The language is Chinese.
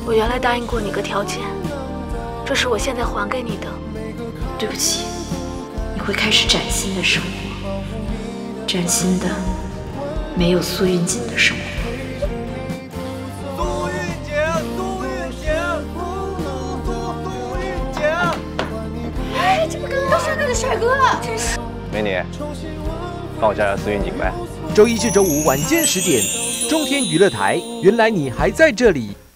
我原来答应过你个条件，这是我现在还给你的。 对不起，你会开始崭新的生活，崭新的没有苏运锦的生活。 苏运锦， 哎，这不刚刚上来的帅哥，真是。 美女，帮我叫苏运锦呗。 周一至周五晚间10点，中天娱乐台。原来你还在这里。